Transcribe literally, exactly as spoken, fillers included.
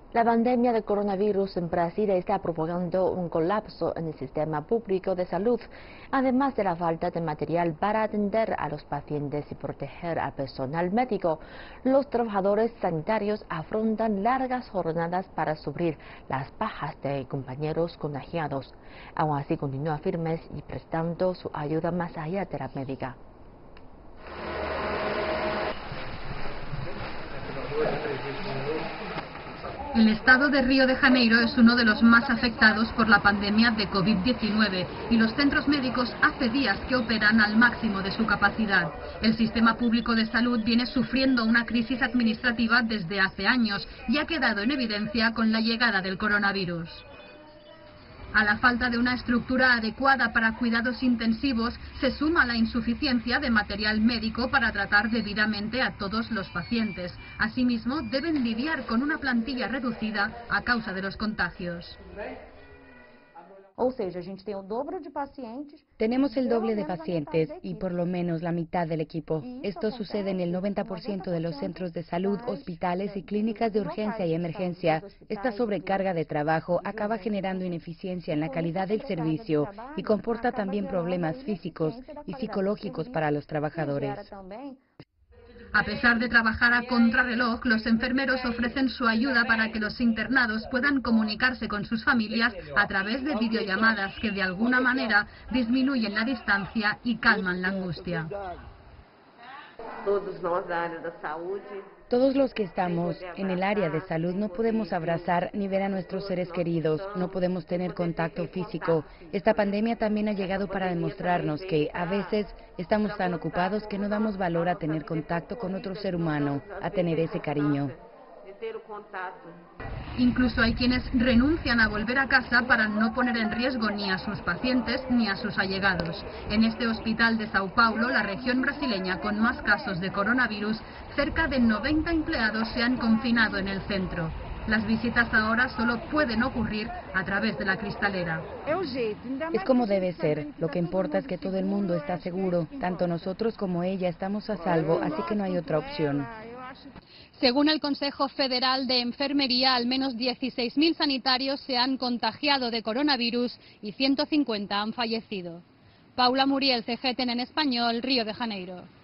La pandemia de coronavirus en Brasil está provocando un colapso en el sistema público de salud, además de la falta de material para atender a los pacientes y proteger al personal médico. Los trabajadores sanitarios afrontan largas jornadas para suplir las bajas de compañeros contagiados. Aún así, continúan firmes y prestando su ayuda más allá de la médica. El estado de Río de Janeiro es uno de los más afectados por la pandemia de COVID diecinueve y los centros médicos hace días que operan al máximo de su capacidad. El sistema público de salud viene sufriendo una crisis administrativa desde hace años y ha quedado en evidencia con la llegada del coronavirus. A la falta de una estructura adecuada para cuidados intensivos se suma la insuficiencia de material médico para tratar debidamente a todos los pacientes. Asimismo, deben lidiar con una plantilla reducida a causa de los contagios. Tenemos el doble de pacientes y por lo menos la mitad del equipo. Esto sucede en el noventa por ciento de los centros de salud, hospitales y clínicas de urgencia y emergencia. Esta sobrecarga de trabajo acaba generando ineficiencia en la calidad del servicio y comporta también problemas físicos y psicológicos para los trabajadores. A pesar de trabajar a contrarreloj, los enfermeros ofrecen su ayuda para que los internados puedan comunicarse con sus familias a través de videollamadas que de alguna manera disminuyen la distancia y calman la angustia. Todos los que estamos en el área de salud no podemos abrazar ni ver a nuestros seres queridos, no podemos tener contacto físico. Esta pandemia también ha llegado para demostrarnos que a veces estamos tan ocupados que no damos valor a tener contacto con otro ser humano, a tener ese cariño. Incluso hay quienes renuncian a volver a casa para no poner en riesgo ni a sus pacientes ni a sus allegados. En este hospital de Sao Paulo, la región brasileña con más casos de coronavirus, cerca de noventa empleados se han confinado en el centro. Las visitas ahora solo pueden ocurrir a través de la cristalera. Es como debe ser. Lo que importa es que todo el mundo está seguro. Tanto nosotros como ella estamos a salvo, así que no hay otra opción. Según el Consejo Federal de Enfermería, al menos dieciséis mil sanitarios se han contagiado de coronavirus y ciento cincuenta han fallecido. Paula Muriel, C G T N en español, Río de Janeiro.